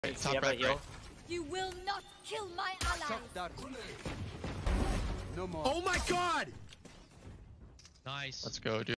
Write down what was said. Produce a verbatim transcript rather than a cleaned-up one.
Right, top right, right. You will not kill my ally. No more. Oh my god! Nice. Let's go, dude.